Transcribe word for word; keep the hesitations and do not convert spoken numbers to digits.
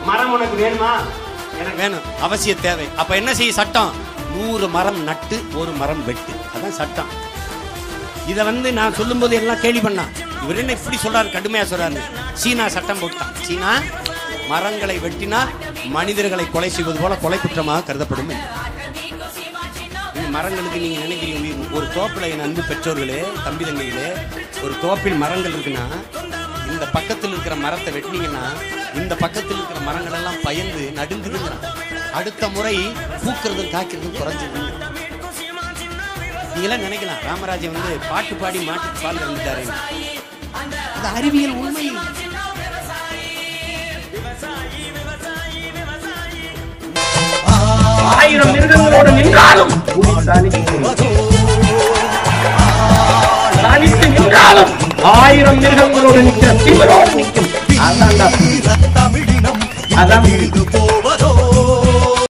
மரம் உனக்கு வேணுமா? எனக்கு வேணும், அவசிய தேவை. அப்ப என்ன செய்ய சட்டம்? நூறு மரம் நட்டு ஒரு மரம் வெட்டு, அதான் சட்டம். இதை வந்து நான் சொல்லும் போது எல்லாம் கேள்வி பண்ணான், இவர் என்ன இப்படி சொல்றாரு, கடுமையா சொல்றாரு. சீனா சட்டம் போட்டான். சீனா மரங்களை வெட்டினால் மனிதர்களை கொலை செய்வது போல கொலை குற்றமாக கருதப்படும். மரங்களுக்கு நீங்க நினைக்கிறீங்க ஒரு தோப்பில், என் அன்பு பெற்றோர்களே, தம்பி தங்கைகளே, ஒரு தோப்பில் மரங்கள் இருக்குன்னா இந்த பக்கத்தில் இருக்கிற மரத்தை வெட்டினீங்கன்னா இந்த பக்கத்தில் இருக்கிற மரங்கள் எல்லாம் பயந்து நடுங்குதுங்க. அடுத்த முறை பூக்கிறதும் காய்க்கிறதும் குறைஞ்சது. நீங்களாம் நினைக்கலாம் ராமராஜன் வந்து பாட்டு பாடி மாட்டுக்கு பால் கறந்துட்டாரு. அது அறிவியல் உண்மை. ஆயிரம் மிருகங்களோடு நின்றாலும் நின்றாலும் ஆயிரம் மிருகங்களோடு நிற்கிற தீவிரோடு நிற்கும். அதான்